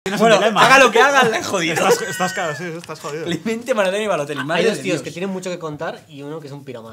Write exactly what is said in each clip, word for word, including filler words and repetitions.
Tienes bueno, un dilema. haga lo que haga, le he jodido. Estás, estás, claro, sí, estás jodido. Clemente, Balotelli y Balotelli. Hay dos de tíos Dios. que tienen mucho que contar y uno que es un piromano.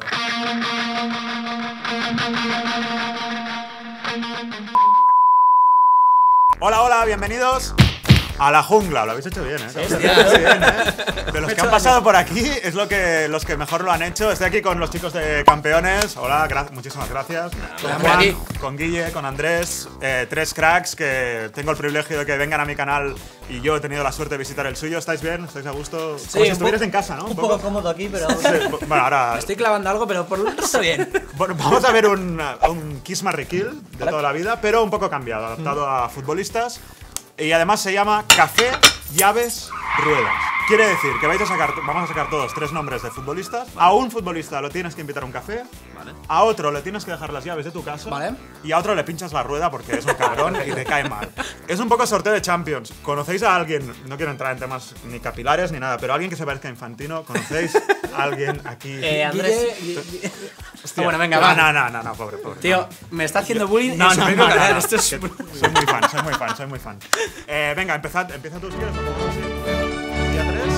Hola, hola, bienvenidos a la jungla. Lo habéis hecho bien, ¿eh? Sí, Lo sí, habéis sí. hecho bien, ¿eh? De los que han pasado por aquí, es lo que, los que mejor lo han hecho. Estoy aquí con los chicos de Campeones. Hola, gra muchísimas gracias. Con hombre, Juan, aquí. con Guille, con Andrés. Eh, tres cracks que tengo el privilegio de que vengan a mi canal y yo he tenido la suerte de visitar el suyo. ¿Estáis bien? ¿Estáis a gusto? Como si un estuvieras poco- en casa, ¿no? Un poco cómodo aquí, pero... Sí, bueno, ahora... Me estoy clavando algo, pero por lo otro está bien. Bueno, vamos a ver un, un Kiss Marry Kill de toda la vida, pero un poco cambiado, adaptado a futbolistas. Y además se llama Café, Llaves, Ruedas. Quiere decir que vais a sacar, vamos a sacar todos tres nombres de futbolistas. A un futbolista lo tienes que invitar a un café. Vale. A otro le tienes que dejar las llaves de tu casa. Vale. Y a otro le pinchas la rueda porque es un cabrón y te cae mal. Es un poco sorteo de Champions. ¿Conocéis a alguien? No quiero entrar en temas ni capilares ni nada, pero alguien que se parezca a Infantino. ¿Conocéis a alguien aquí? Eh, Andrés... Guille- Guille- Hostia. bueno, venga, no, va. No, no, no, no, pobre, pobre. Tío, no. me está haciendo bullying No, en su no, propio no, no, canal. no. Esto es... Que soy muy fan, soy muy fan, soy muy fan. Eh, venga, empezad, empieza tú si quieres. Día tres.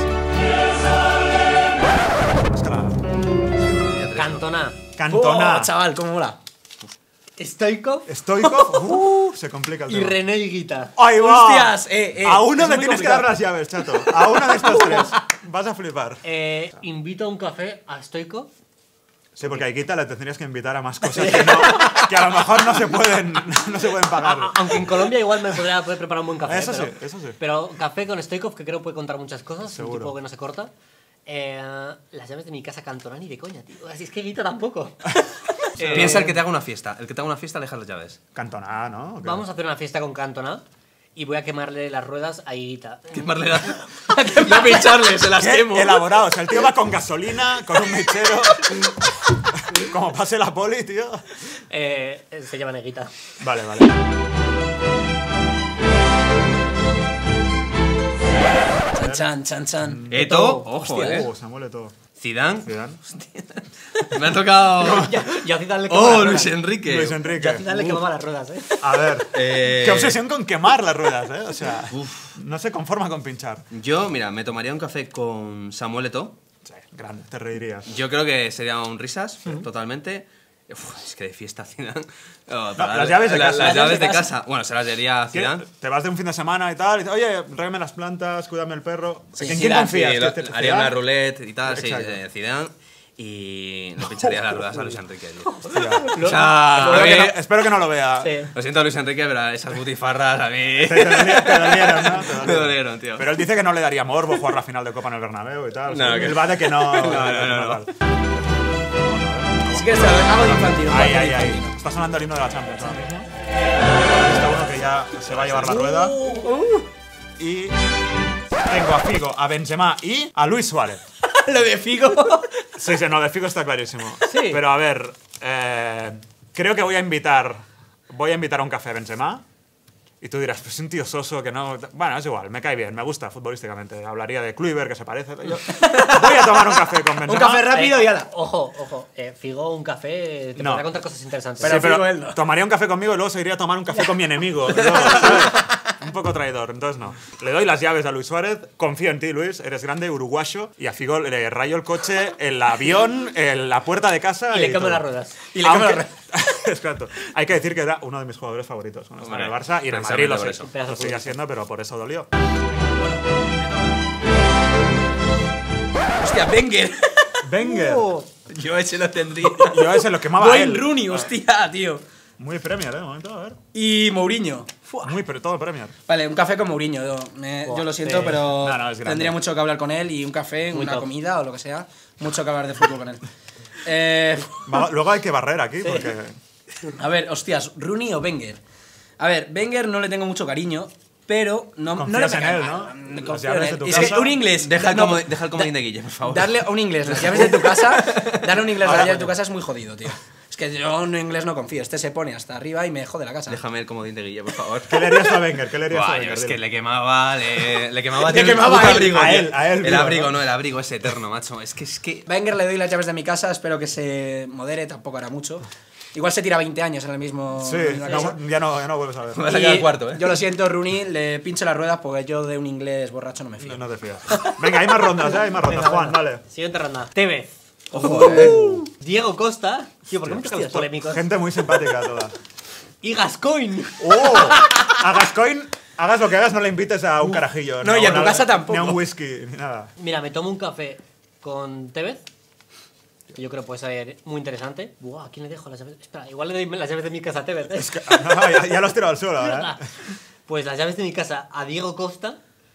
Escala. Cantona. Cantona. Oh, chaval, cómo mola. Stoikov Stoikov. Uh, se complica el y tema. René Higuita. ¡Ahí va! Hostias, eh, eh, a uno es le muy tienes que complicado. dar las llaves, chato. A uno de estos tres. Vas a flipar. Eh, invito a un café a Stoikov. Sí, porque a Ikita le tendrías que invitar a más cosas que, no, que a lo mejor no se pueden, no se pueden pagar. A- aunque en Colombia igual me podría poder preparar un buen café. Eso sí, pero, eso sí. Pero café con Stoikov, que creo puede contar muchas cosas. Es un Seguro. tipo que no se corta. Eh, las llaves de mi casa Cantona ni de coña, tío. Así es que Higuita tampoco. Eh, Piensa el que te haga una fiesta. El que te haga una fiesta, le dejas las llaves. Cantona, ¿no? ¿O qué? Vamos a hacer una fiesta con Cantona y voy a quemarle las ruedas a Higuita. Quemarle la... No pincharle, se las Qué quemo. elaborado. O sea, el tío va con gasolina, con un mechero. Como pase la poli, tío. Eh, se llama Higuita. Vale, vale. Chan, chan, chan. Eto, ojo, Hostia, eh. Oh, Samuel Eto'o. Zidane. Zidane. Me ha tocado... Yo, yo a Zidane le quemaba Oh, las Luis ruedas. Enrique. Luis Yo a Enrique. Zidane le quemaba las ruedas, eh. A ver. Eh, Qué obsesión con quemar las ruedas, ¿eh? O sea, no se conforma con pinchar. Yo, mira, me tomaría un café con Samuel Eto'o. Sí, grande, te reirías. Yo creo que sería un risas, totalmente. Uf, es que de fiesta Zidane. Oh, para las llaves de la- casa. Las Las llaves de casa. Bueno, se las daría a ¿Qué? Zidane. Te vas de un fin de semana y tal, y dices, oye, régame las plantas, cuídame el perro. ¿En quién Zidane, confías? Sí, ¿Qué lo- te- haría Zidane? una roulette y tal, sí, Exacto. eh, Zidane. Y le pincharía las ruedas a Luis Enrique, tío. Hostia. O sea, Espero, a que mí- no, espero que no lo vea. Sí. lo siento, Luis Enrique, pero esas butifarras a mí Te, te doli- te dolieron, ¿no? Te me dolieron, tío. Pero él dice que no le daría morbo jugar la final de Copa en el Bernabéu y tal. O sea, No, que- él va de que no. No, no, no, no. tal. Si quieres, te lo hago de infantino. Ahí, ahí, ahí. Está sonando el himno de la Champions ahora mismo. Está uno que ya se va a llevar la rueda. Y tengo a Figo, a Benzema y a Luis Suárez. Lo de Figo. Sí, sí, no, de Figo está clarísimo. Sí. Pero a ver, eh, creo que voy a invitar, voy a invitar a un café a Benzema. Y tú dirás, pues es un tío soso que no... Bueno, es igual, me cae bien, me gusta futbolísticamente. Hablaría de Kluivert, que se parece. Yo voy a tomar un café con Benzema. Un café rápido Eh, y ala. Ojo, ojo. Eh, Figo, un café, te No. podrá contar cosas interesantes. Sí, Pero pero Figo él no. tomaría un café conmigo y luego se iría a tomar un café con mi enemigo. Luego, ¿sabes? Un poco traidor, entonces no. Le doy las llaves a Luis Suárez, confío en ti, Luis, eres grande, uruguayo, y a Figo le rayo el coche, el avión, el- la puerta de casa Y le quemo todo. las ruedas. Y le quemo Aunque- las Exacto. Hay que decir que era uno de mis jugadores favoritos cuando estaba en el Hombre, Barça y en el Madrid lo, precisamente sé- por eso. lo sigue siendo, pero por eso dolió. Hostia, Wenger. Wenger. Yo ese lo tendría. Yo a ese lo quemaba a Wayne él. Rooney, hostia, tío. Muy Premier, eh, un momento, a ver. Y Mourinho. Fua. Muy, pero todo Premier. Vale, un café con Mourinho. Yo, me- Buah, yo lo siento, sí. pero No, no, es grande. tendría mucho que hablar con él y un café, Muy una top. comida o lo que sea. Mucho que hablar de fútbol con él. Eh, Va- luego hay que barrer aquí porque... a ver, hostias, Rooney o Wenger. A ver, Wenger no le tengo mucho cariño, pero no, no le Confías en él, ¿no? me Las confío llaves en él. de tu Es casa. que un inglés. Deja el, no, comodín, deja el comodín de Guille, por favor. Darle a un inglés las llaves de tu casa, darle a un inglés Ahora, las llaves de tu coño. casa es muy jodido, tío. Es que yo a un inglés no confío. Este se pone hasta arriba y me jode la casa. Déjame el comodín de Guille, por favor. ¿Qué le harías a Wenger? ¿Qué le harías a Buah, yo Wenger? es que Dile. le quemaba, le, le quemaba, Le tío, el quemaba puto a él, abrigo, a tío. él, a él, El vivo, abrigo, ¿no? no, el abrigo es eterno, macho. Es que es que. Wenger le doy las llaves de mi casa, espero que se modere, tampoco hará mucho. igual se tira veinte años en el mismo. Sí, en la casa. no, ya, no, ya no vuelves a ver. Me vas a quedar cuarto, ¿eh? Yo lo siento, Rooney, le pincho las ruedas porque yo de un inglés borracho no me fío. No, no te fías. Venga, hay más rondas, ¿eh? Hay más rondas. Venga, Juan, venga. dale. Siguiente ronda. Tevez. Ojo, eh. Diego Costa. Tío, ¿por qué me tocan los polémicos? Gente muy simpática toda. Y Gascoigne. ¡Oh! A Gascoigne, hagas lo que hagas, no le invites a un carajillo. No, ni y a tu una- casa tampoco. Ni a un whisky, ni nada. Mira, me tomo un café con Tevez. Que yo creo que puede ser muy interesante. Buah, ¿a quién le dejo las llaves? Espera, igual le doy las llaves de mi casa a Tevez. ¿eh? Es que- no, ya, ya lo has tirado al suelo, ¿verdad? Pues las llaves de mi casa a Diego Costa.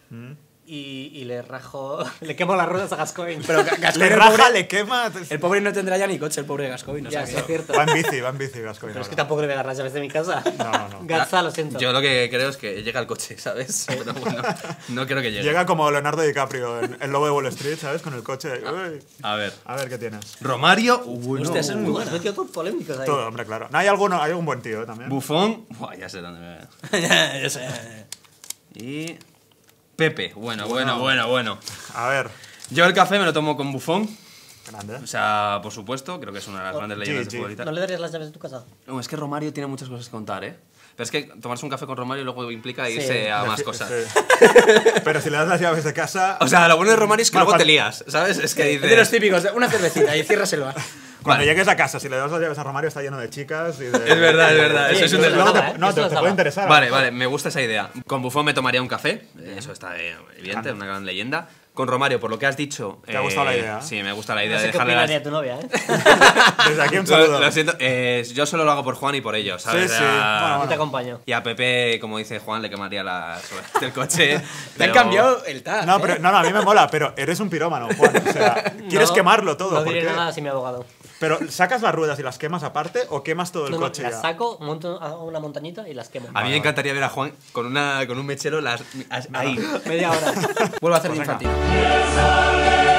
Y, y le rajo. Le quemo las ruedas a Gascoigne. Pero Ga- Le Gascoigne, el raja, pobre, le quema. el pobre no tendrá ya ni coche, el pobre Gascoigne. O sea Ya, sí, que- es cierto. Va en bici, va en bici, Gascoigne. Pero es que ahora. tampoco le voy a dar las llaves de mi casa. No, no. Gatza, lo siento. Yo lo que creo es que llega el coche, ¿sabes? Pero bueno, no creo que llegue. Llega como Leonardo DiCaprio en El Lobo de Wall Street, ¿sabes? Con el coche. Uy. A ver. A ver qué tienes. Romario. Uy, no. Hostia, ese es muy Tú bueno. has metido todos polémicos ahí. Todo, hombre, claro. No, hay alguno, hay un buen tío ¿eh? también. Bufón. Buah, ya sé dónde me. Ya, ya sé. Y. Pepe. Bueno, bueno, bueno, bueno. A ver. Yo el café me lo tomo con Bufón. Grande. O sea, por supuesto, creo que es una de las grandes leyendas sí. de fútbol y tal. ¿No le darías las llaves de tu casa? No, es que Romario tiene muchas cosas que contar, ¿eh? Pero es que tomarse un café con Romario luego implica irse Sí. a más cosas. Sí. Pero si le das las llaves de casa. O sea, lo bueno de Romario es que Bueno, luego te cuando- lías, ¿sabes? Es que Es de los dices... típicos, de una cervecita y ciérraselo. Cuando Vale. llegues a casa, si le das las llaves a Romario, está lleno de chicas y de. Es verdad, es verdad, eso Sí, es un yo desastre. Luego Nada, te, ¿eh? no, Eso te, lo te sabe. puede interesar. Vale, vale, me gusta esa idea. Con Bufón me tomaría un café, eso está eh, evidente, una gran leyenda. Con Romario, por lo que has dicho... ¿Te ha gustado la idea? Sí, me gusta la idea No de sé qué dejarle las... opinaría tu novia, ¿eh? Desde aquí un Lo, saludo. lo siento, eh, yo solo lo hago por Juan y por ellos, ¿sabes? Sí, sí. Ya- Bueno, Yo te acompaño. Y a Pepe, como dice Juan, le quemaría las ruedas del coche. Te han pero- cambiado el tag. No, ¿eh? pero, no, no, a mí me mola, pero eres un pirómano, Juan. O sea, quieres No, quemarlo todo. No ¿por diré qué? nada sin mi abogado. Pero ¿sacas las ruedas y las quemas aparte o quemas todo el No, no, coche las ya? saco, monto a una montañita y las quemo. A mí me encantaría ver a Juan con, una, con un mechero las, as- ahí. Media hora. Vuelvo a hacer Pues de venga. infantil.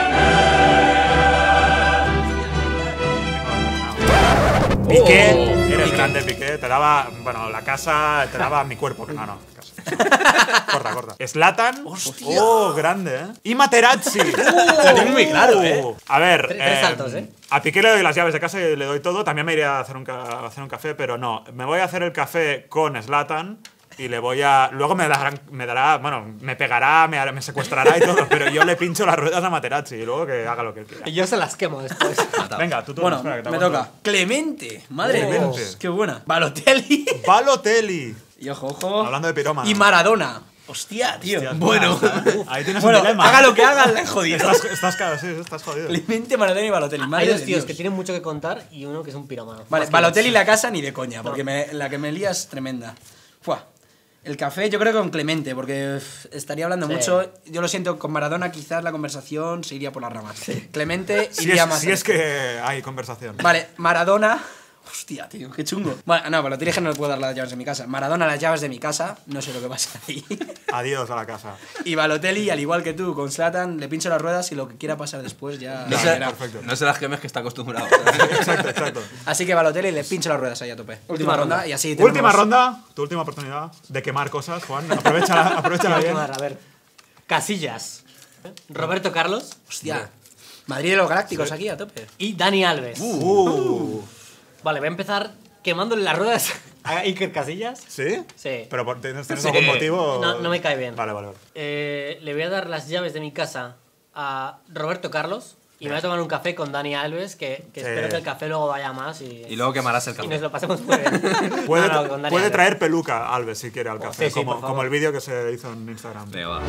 Piqué, Oh, eres Piqué. grande, Piqué. Te daba, bueno, la casa, te daba mi cuerpo. No, no, casa. Corta, corta. Slatan. Oh, grande, ¿eh? Y Materazzi. Lo tienes muy claro, ¿eh? A ver. Tres- tres saltos, ¿eh? A Piqué le doy las llaves de casa y le doy todo. También me iría a hacer un, ca- a hacer un café, pero no. Me voy a hacer el café con Slatan. Y le voy a. Luego me dará, me dará. Bueno, me pegará, me, hará- me secuestrará y todo. Pero yo le pincho las ruedas a Materazzi y luego que haga lo que él quiera. Y yo se las quemo después. Venga, tú, tú Bueno, espera, que te me aguanto. toca. Clemente. Madre de Clemente. Dios. Qué buena. Balotelli. Balotelli. Y ojo, ojo. Hablando de pirómano. Y Maradona. Hostia, tío. Hostia, bueno. Ahí tienes Bueno, un dilema. haga lo que haga, le he jodido. Estás, estás, ca- sí, estás jodido. Clemente, Maradona y Balotelli. Madre Hay dos de tíos Dios. que tienen mucho que contar y uno que es un pirómano. Vale, Más que Balotelli dos. la casa ni de coña, porque me- la que me lía es tremenda. Fua. El café yo creo que con Clemente, porque uf, estaría hablando Sí. mucho. Yo lo siento, con Maradona quizás la conversación se iría por las ramas. Clemente Si iría es, más. si es que hay conversación. Vale, Maradona. Hostia, tío, qué chungo. Bueno, no, Balotelli es que no le puedo dar las llaves de mi casa. Maradona las llaves de mi casa, no sé lo que pasa ahí. Adiós a la casa. Y Balotelli, al igual que tú, con Zlatan, le pincho las ruedas y lo que quiera pasar después ya. No ya se, verá. perfecto. no se las quemes que está acostumbrado. Exacto, exacto. Así que Balotelli le pincho las ruedas ahí a tope. Última ronda, ronda. y así tenemos- Última ronda, tu última oportunidad de quemar cosas, Juan. Aprovechala, aprovechala bien. A ver. Casillas. Roberto Carlos Hostia. Madrid de los Galácticos aquí a tope. y Dani Alves. Uh, Vale, voy a empezar quemándole las ruedas a Iker Casillas. ¿Sí? Sí. ¿Pero por, tienes, tienes Sí. algún motivo? No, no me cae bien. Vale, vale, vale. Eh, le voy a dar las llaves de mi casa a Roberto Carlos y me voy a tomar un café con Dani Alves, que, que Sí. espero que el café luego vaya más y, Y luego quemarás el y nos café. lo pasemos muy bien. Puede, No, no, con Dani puede Alves. traer peluca, Alves, si quiere, al café. sí, sí, como, por favor. como el vídeo que se hizo en Instagram. Venga, va.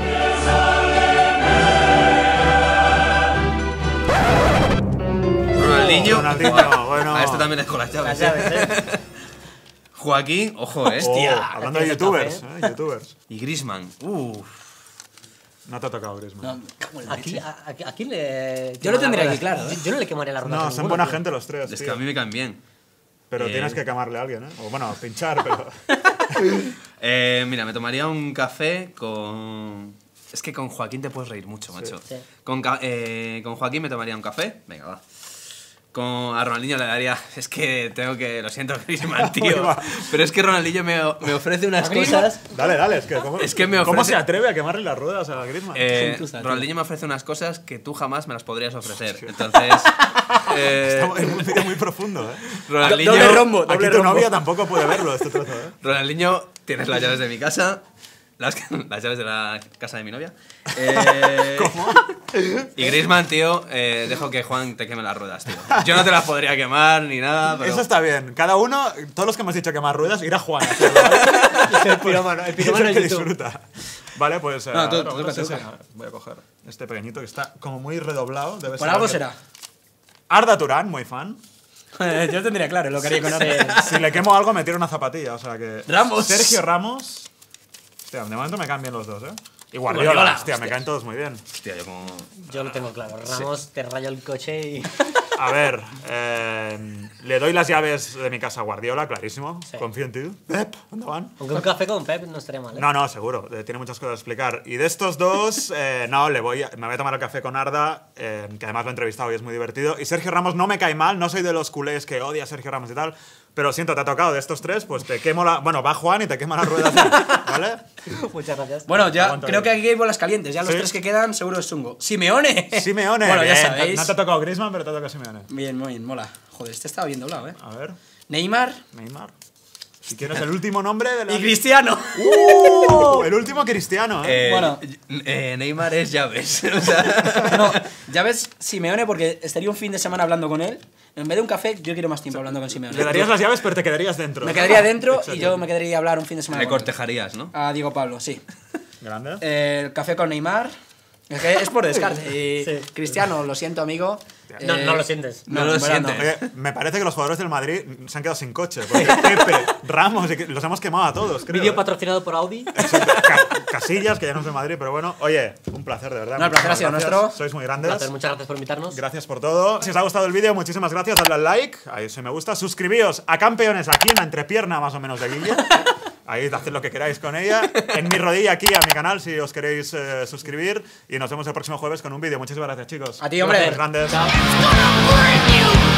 Ronaldinho. Ronaldinho, bueno. A este también es con las llaves. Las llaves, ¿eh? Joaquín, ojo, eh. Oh, Hostia, hablando de este es el youtubers, café, ¿eh? Youtubers. Y Griezmann. Uf. No te ha tocado, Griezmann. No, cago en la Aquí, leche. a, a- ¿a quién le.? Yo lo quemaría tendría las aquí ruedas? claro, ¿eh? Yo, yo no le quemaría la rueda. No, son buena gente los tres, Es tío. que a mí me caen bien. Pero Eh. tienes que quemarle a alguien, ¿eh? O bueno, pinchar, pero... Eh, mira, me tomaría un café con... Es que con Joaquín te puedes reír mucho, macho. Sí. Con, ca- eh, con Joaquín me tomaría un café. Venga, va. Con, a Ronaldinho le daría. Es que tengo que. Lo siento, Griezmann, tío. Pero es que Ronaldinho me, me ofrece unas cosas. Dale, dale, es que ¿cómo, Es que me ¿cómo ofrece- se atreve a quemarle las ruedas a Griezmann? Eh, Gentuza, tío. Ronaldinho me ofrece unas cosas que tú jamás me las podrías ofrecer. Entonces. eh, Está- es un vídeo muy profundo, ¿eh? Ronaldinho. Doble rombo, Aquí doble tu rombo. novia tampoco puede verlo, este trozo, ¿eh? Ronaldinho, tienes las llaves de mi casa. Las, las llaves de la casa de mi novia. Eh, ¿Cómo? Y Griezmann, tío, eh, dejo que Juan te queme las ruedas, tío. Yo no te las podría quemar ni nada, pero. Eso está bien. Cada uno, todos los que hemos dicho quemar ruedas, ir a Juan a hacerlo, ¿vale? El pirómano, el Es pirómano el de que YouTube. disfruta. Vale, pues. eh, No, a tú- ver, tú vamos toca, a tú ese. toca. Voy a coger este pequeñito que está como muy redoblado. Debe Por ser algo alguien- será. Arda Turán, muy fan. Yo tendría claro lo que haría con Sí. Arda. Si le quemo algo, me tiro una zapatilla. O sea que. Ramos. Sergio Ramos. Hostia, de momento me caen bien los dos, ¿eh? Y Guardiola, Guardiola, hostia, me hostia. caen todos muy bien. Hostia, yo como. Yo lo tengo claro. Ramos te raya el coche y. A ver, eh, le doy las llaves de mi casa a Guardiola, clarísimo. Sí. Confío en ti. Pep, ¿dónde van? Aunque un café con Pep no estaría mal. ¿eh? No, no, seguro. eh, Tiene muchas cosas a explicar. Y de estos dos, eh, no, le voy a- me voy a tomar el café con Arda, eh, que además lo he entrevistado y es muy divertido. Y Sergio Ramos no me cae mal, no soy de los culés que odia a Sergio Ramos y tal. Pero siento, te ha tocado de estos tres, pues te quemo la. Bueno, va Juan y te quema la rueda, ¿vale? Muchas gracias. Bueno, ya Aguanta creo ahí. que aquí hay bolas calientes. Ya los Sí. tres que quedan, seguro es chungo. ¡Simeone! Simeone. Bueno, ya bien, sabéis. No te ha tocado Griezmann, pero te ha tocado Simeone. Bien, muy bien, mola. Joder, este estaba bien doblado, ¿eh? A ver, Neymar Neymar. Si quieres el último nombre de la. y Cristiano. ¡Uh! El último cristiano, ¿eh? Eh, Bueno. eh, Neymar es llaves. O sea, No, ya ves, Simeone, porque estaría un fin de semana hablando con él. En vez de un café, yo quiero más tiempo hablando con Simeone. Le darías las llaves, pero te quedarías dentro. Me quedaría dentro y Exacto. yo me quedaría a hablar un fin de semana le con él. cortejarías, ¿no? A Diego Pablo, sí. Grande. Eh, el café con Neymar. Es que es por descarte. Y Sí. Cristiano, lo siento, amigo. No, Eh, no lo sientes. No en lo verdad no. sientes. Oye, me parece que los jugadores del Madrid se han quedado sin coche. Porque Pepe, Ramos, y que- los hemos quemado a todos, creo. Vídeo ¿eh? patrocinado por Audi. Ca- Casillas, que ya no es de Madrid, pero bueno. Oye, un placer, de verdad. No, el placer ha sido Muchísimas nuestro. gracias. Sois muy grandes. Placer, muchas gracias por invitarnos. Gracias por todo. Si os ha gustado el vídeo, muchísimas gracias. Dadle al like, ahí se me gusta. Suscribíos a Campeones aquí en la entrepierna más o menos de Guille. Ahí haced lo que queráis con ella. En mi rodilla aquí a mi canal si os queréis eh, suscribir. Y nos vemos el próximo jueves con un vídeo. Muchísimas gracias, chicos. A ti, hombre. Grandes. Chao. Gonna burn you